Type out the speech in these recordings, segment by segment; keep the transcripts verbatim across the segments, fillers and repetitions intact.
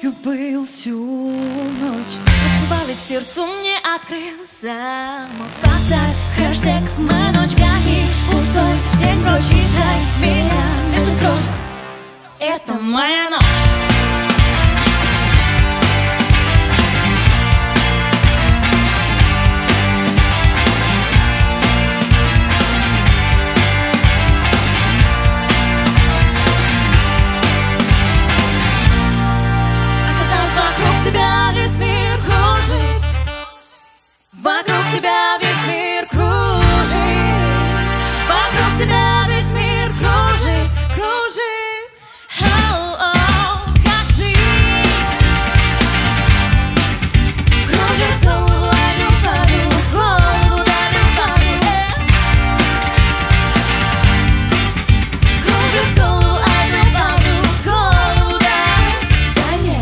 ты был всю ночь? Танцевал и к сердцу мне открылся. Мог поставь хэштег «Моя ночка» и пустой день прочитай меня между строк. Это моя ночь. Тебя весь мир кружит, вокруг тебя весь мир кружит, вокруг тебя весь мир кружит, кружит. Oh-oh, как жить? Кружит голову, дальнюю паду, голову, дальнюю паду. Кружит голову, дальнюю паду, голову, да, да нет.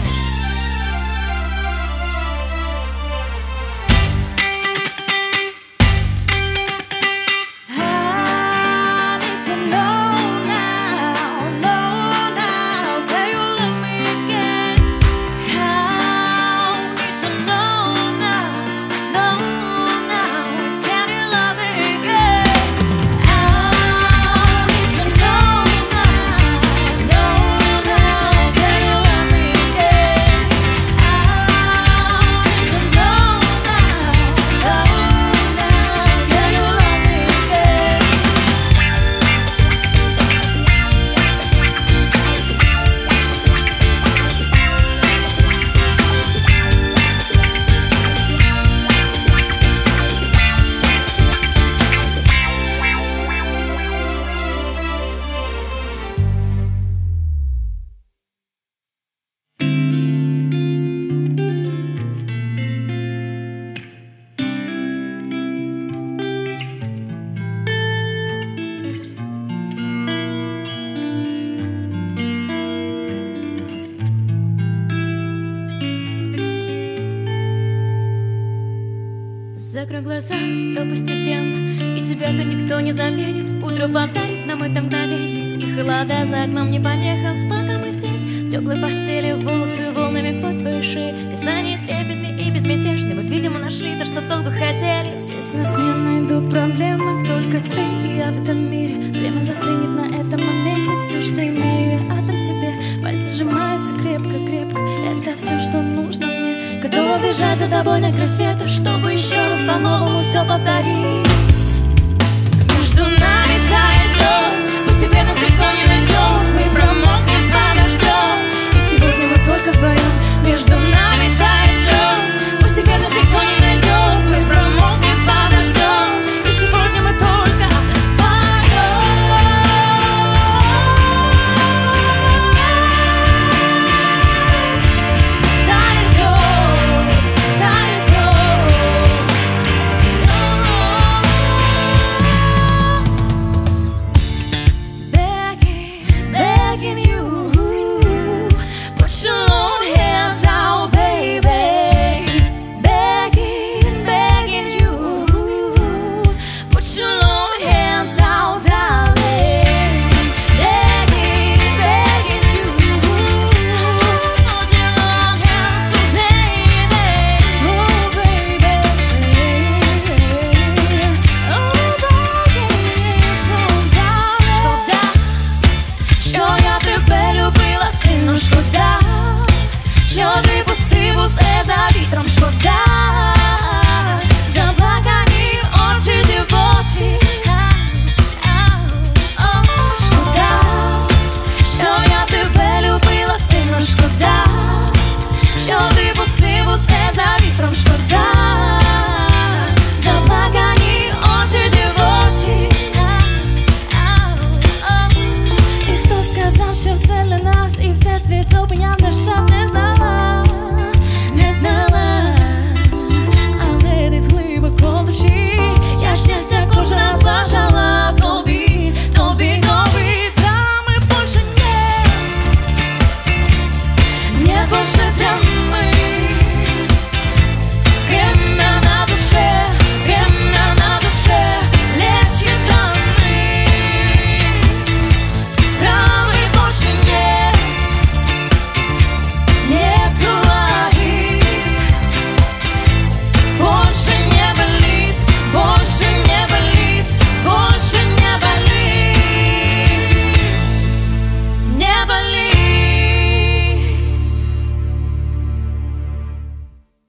Закрой глаза, все постепенно, и тебя-то никто не заменит. Утро подарит нам это мгновение, и холода за окном не помеха. Пока мы здесь, в теплой постели, волосы волнами по твоей шее, касания трепетные и безмятежные. Мы, видимо, нашли то, что долго хотели. Здесь нас не найдут проблемы, только ты и я в этом мире. Время застынет на этом моменте, все, что имею, я отдам тебе. Пальцы сжимаются крепко-крепко, это все, что нужно мне. Готова бежать за тобой на край света, чтобы еще раз по-новому все повторить.